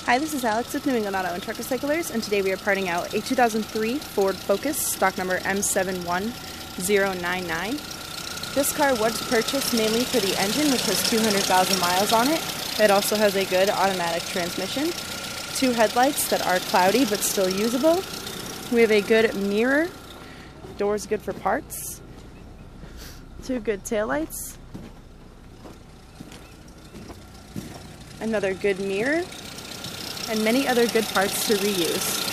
Hi, this is Alex with New England Auto and Truck Recyclers, and today we are parting out a 2003 Ford Focus, stock number M71099. This car was purchased mainly for the engine, which has 200,000 miles on it. It also has a good automatic transmission, 2 headlights that are cloudy but still usable. We have a good mirror, doors good for parts, 2 good taillights, another good mirror, and many other good parts to reuse.